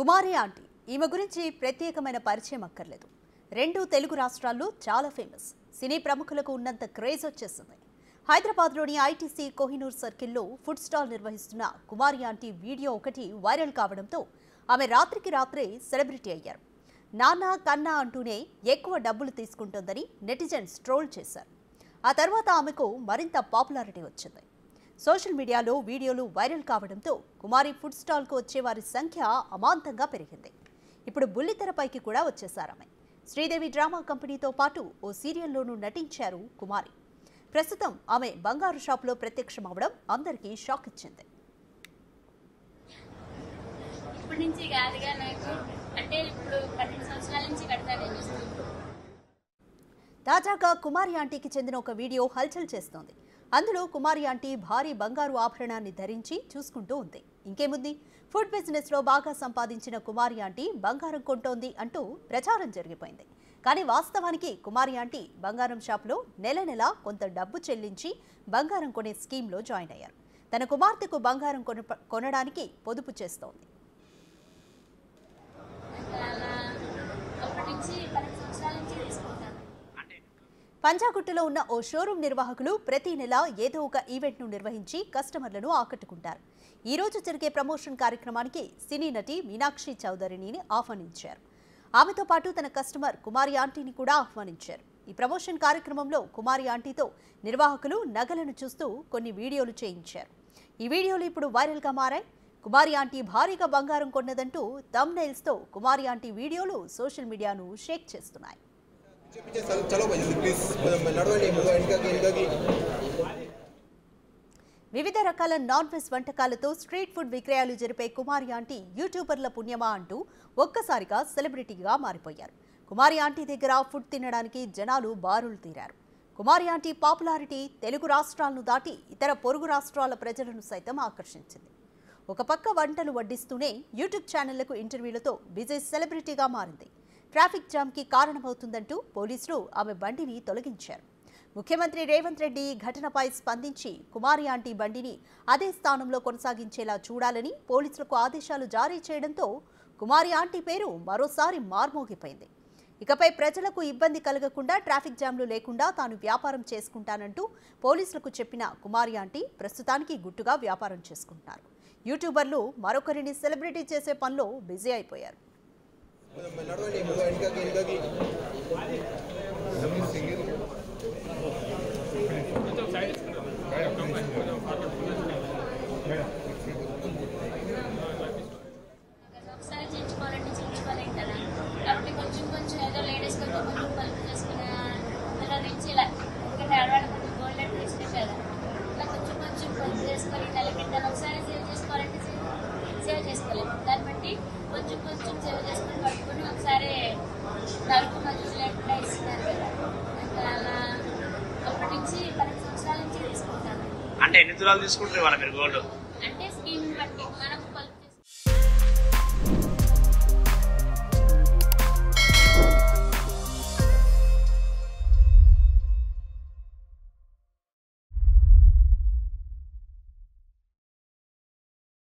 కుమారి aunty ఈమె గురించి ప్రత్యేకమైన పరిచయం అక్కర్లేదు. రెండు తెలుగు రాష్ట్రాల్లో చాలా ఫేమస్. సినీ ప్రముఖులకు ఉన్నంత క్రేజ్ వచ్చేసింది. హైదరాబాద్లోని ఐటీసీ కోహినూర్ సర్కిల్లో ఫుడ్ స్టాల్ నిర్వహిస్తున్న కుమారి ఆంటీ వీడియో ఒకటి వైరల్ కావడంతో ఆమె రాత్రికి రాత్రే సెలబ్రిటీ అయ్యారు. నాన్న కన్నా అంటూనే ఎక్కువ డబ్బులు తీసుకుంటోందని నెటిజన్స్ ట్రోల్ చేశారు. ఆ తర్వాత ఆమెకు మరింత పాపులారిటీ వచ్చింది. సోషల్ మీడియాలో వీడియోలు వైరల్ కావడంతో కుమారి ఫుడ్ స్టాల్కు వచ్చే వారి సంఖ్య అమాంతంగా పెరిగింది. ఇప్పుడు బుల్లితెరపైకి కూడా వచ్చేశారామె. శ్రీదేవి డ్రామా కంపెనీతో పాటు ఓ సీరియల్లోనూ నటించారు కుమారి. ప్రస్తుతం ఆమె బంగారు షాపులో ప్రత్యక్షమవడం అందరికీ షాక్ ఇచ్చింది. తాజాగా కుమారి ఆంటీకి చెందిన ఒక వీడియో హల్చల్ చేస్తోంది. అందులో కుమారి ఆంటీ భారీ బంగారు ఆభరణాన్ని ధరించి చూసుకుంటూ ఉంది. ఇంకేముంది, ఫుడ్ బిజినెస్ లో బాగా సంపాదించిన కుమారి ఆంటీ బంగారం కొంటోంది అంటూ ప్రచారం జరిగిపోయింది. కానీ వాస్తవానికి కుమారి ఆంటీ బంగారం షాప్లో నెల నెల కొంత డబ్బు చెల్లించి బంగారం కొనే స్కీమ్లో జాయిన్ అయ్యారు. తన కుమార్తెకు బంగారం కొనడానికి పొదుపు చేస్తోంది. పంజాగుట్టలో ఉన్న ఓ షోరూం నిర్వాహకులు ప్రతి నెల ఏదో ఒక ఈవెంట్ను నిర్వహించి కస్టమర్లను ఆకట్టుకుంటారు. ఈ రోజు జరిగే ప్రమోషన్ కార్యక్రమానికి సినీ నటి మీనాక్షి చౌదరిని ఆహ్వానించారు. ఆమెతో పాటు తన కస్టమర్ కుమారి ఆంటీని కూడా ఆహ్వానించారు. ఈ ప్రమోషన్ కార్యక్రమంలో కుమారి ఆంటీతో నిర్వాహకులు నగలను చూస్తూ కొన్ని వీడియోలు చేయించారు. ఈ వీడియోలు ఇప్పుడు వైరల్గా మారాయి. కుమారి ఆంటీ భారీగా బంగారం కొన్నదంటూ థంబ్నెయిల్స్తో కుమారి ఆంటీ వీడియోలు సోషల్ మీడియాను షేక్ చేస్తున్నాయి. వివిధ రకాల నాన్ వెజ్ వంటకాలతో స్ట్రీట్ ఫుడ్ విక్రయాలు జరిపే కుమారి ఆంటీ యూట్యూబర్ల పుణ్యమా అంటూ ఒక్కసారిగా సెలబ్రిటీగా మారిపోయారు. కుమారి ఆంటీ దగ్గర ఫుడ్ తినడానికి జనాలు బారులు తీరారు. కుమారి ఆంటీ పాపులారిటీ తెలుగు రాష్ట్రాలను దాటి ఇతర పొరుగు రాష్ట్రాల ప్రజలను సైతం ఆకర్షించింది. ఒక పక్క వంటలు వడ్డిస్తూనే యూట్యూబ్ ఛానళ్లకు ఇంటర్వ్యూలతో బిజీ సెలబ్రిటీగా మారింది. ట్రాఫిక్ జామ్కి కారణమవుతుందంటూ పోలీసులు ఆమె బండిని తొలగించారు. ముఖ్యమంత్రి రేవంత్ రెడ్డి ఘటనపై స్పందించి కుమారి ఆంటీ బండిని అదే స్థానంలో కొనసాగించేలా చూడాలని పోలీసులకు ఆదేశాలు జారీ చేయడంతో కుమారి ఆంటీ పేరు మరోసారి మార్మోగిపోయింది. ఇకపై ప్రజలకు ఇబ్బంది కలగకుండా ట్రాఫిక్ జామ్లు లేకుండా తాను వ్యాపారం చేసుకుంటానంటూ పోలీసులకు చెప్పిన కుమారి ఆంటీ ప్రస్తుతానికి గుట్టుగా వ్యాపారం చేసుకుంటున్నారు. యూట్యూబర్లు మరొకరిని సెలబ్రిటీ చేసే పనిలో బిజీ అయిపోయారు. దాన్ని బట్టి కొంచెం కొంచెం సేవ్ చేసుకొని పట్టుకుని ఒకసారి 4 మంత్స్ ఇస్తున్నారు కదా. అలా అప్పటి నుంచి 10 సంవత్సరాల నుంచి తీసుకుంటాను. అంటే ఎన్ని తులాలు తీసుకుంటారు వాళ్ళ మీరు గోల్డ్?